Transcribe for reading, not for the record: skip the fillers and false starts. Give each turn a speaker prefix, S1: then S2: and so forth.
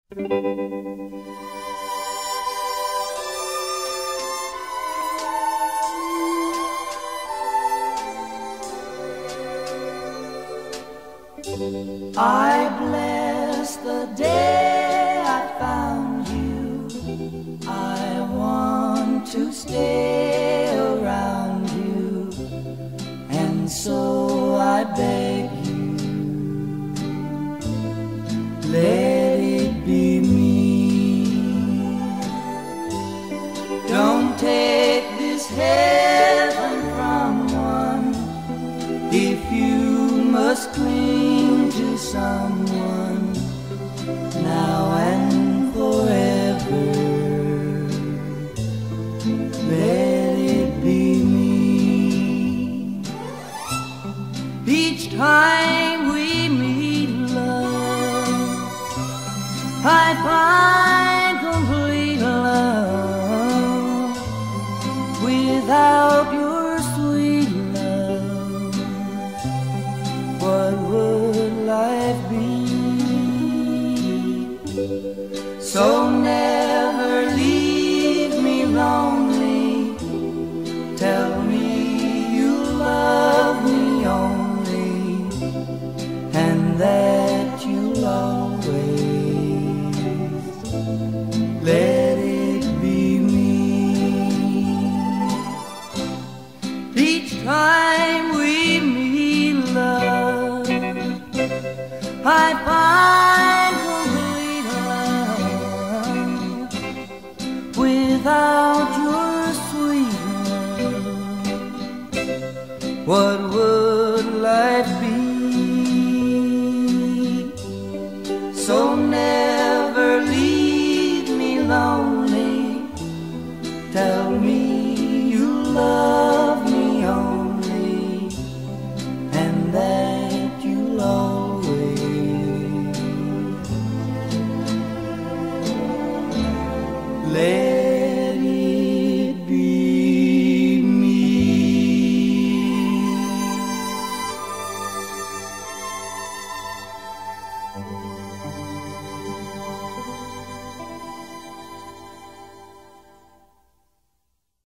S1: I bless the day I found you. I want to stay around you, and so I beg you, let it be me. Don't take this heaven from one if you must cling to someone now and forever. Let it be me. Each time we meet, love, I find complete love without your sweet love. What would life be? So